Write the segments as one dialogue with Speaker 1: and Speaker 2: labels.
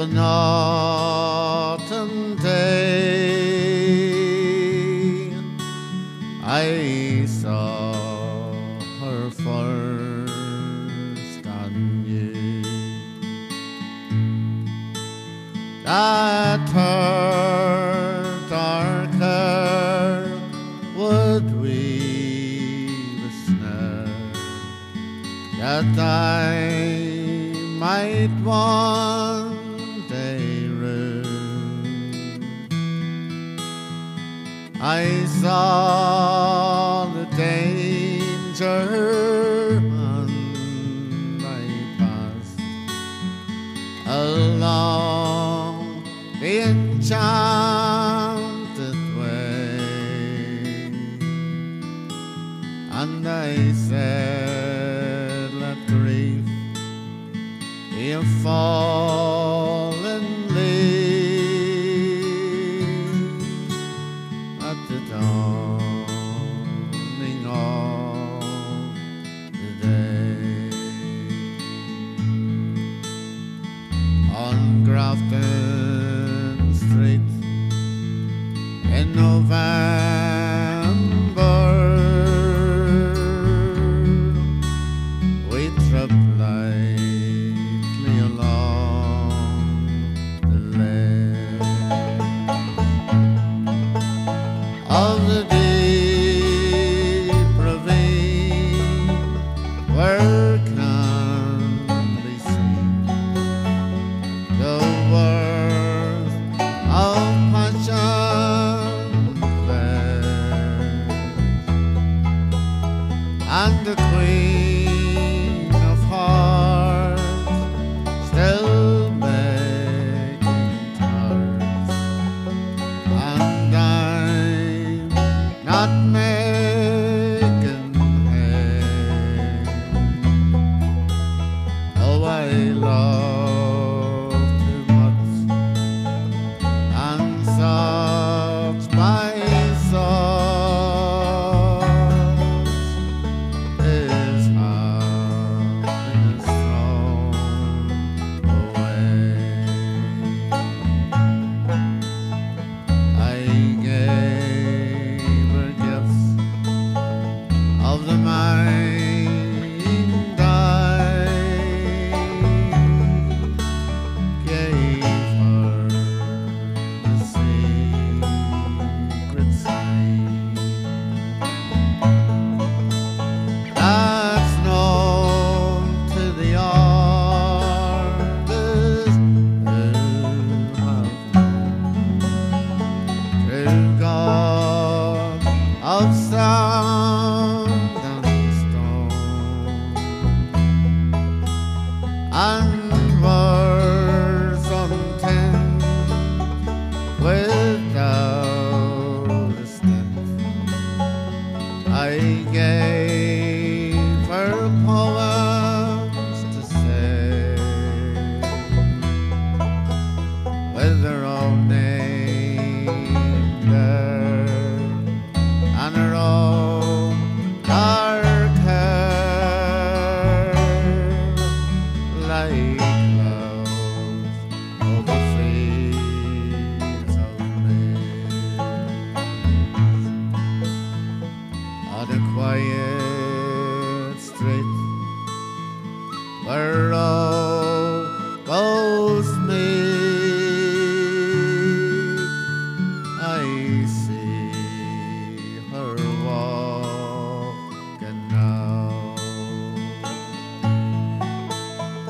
Speaker 1: an autumn day, I saw her first anew. That her dark hair would weave a snare, that I might one day rue. I saw the danger and I passed along the enchanted way, and I said, let grief be a fallen leaf at the dawning of the day. On Grafton Street in November, we tripped lightly along the lane of the deep ravine, where can be seen the worth of passion there, and the Queen of Hearts still making tarts, and I'm not making hay. Oh, I love too much, and such my sauce is happiness thrown away. I gave her gifts of the mind, I gave her the secret sign that's known to the artists who have known true God of sound and stone, and words untinged without a stint. I gave her poems to say, with her own name there, and her own dark hair, like clouds over fields of maize. On a quiet street where rowboats meet, I see her walking now,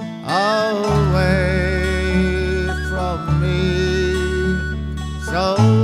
Speaker 1: away from me, so